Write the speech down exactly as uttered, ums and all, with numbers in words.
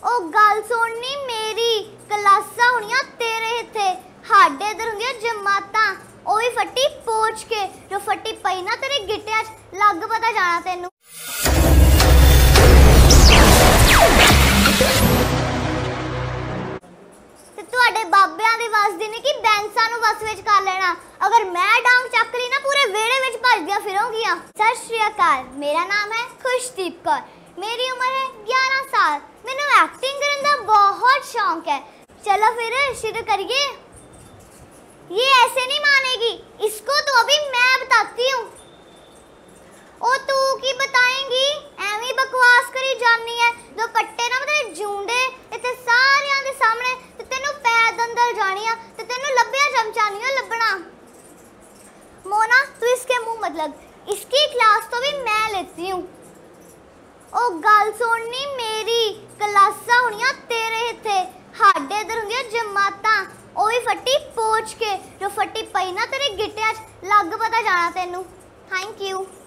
ओ गल सुननी मेरी क्लासा होनिया तेरे इत्थे हाडे इधर होंदियां जमातां ओ भी फट्टी पोच के जो फट्टी पई ना तेरे गिट्टियां च लग पता जाना तेनू। ते तुहाडे बाबियां दी वसदी नहीं कि बैंसां नू वस विच कर लेना। अगर मैं डांग चक ली ना पूरे वेड़े विच भजदियां फिरोंगियां। सत श्री अकाल, मेरा नाम है खुशदीप कौर, मेरी उम्र है ग्यारह साल। मैनू एक्टिंग करने का बहुत शौक है। चलो फिर शुरू करिए। ये ऐसे नहीं मानेगी, इसको तो अभी मैं बताती हूँ। ओ तू की बताएंगी, एवं बकवास करी जानी है। दो पट्टे ना मतलब जूंडे इतने सारियां दे सामने ते तेनू पैर अंदर जानिया ते तेनू लभ्या चमचा नहीं लभना। मोना तू इसके मुंह मत लग, इसकी क्लास तो भी मैं लेती हूँ। ओ गल सुननी मेरी क्लासा होनिया तेरे इत्थे हाडे इधर होंदियां जमातां ओ भी फट्टी पोच के जो फट्टी पई ना तेरे गिट्टियां च लग पता जाना तेनू। Thank you.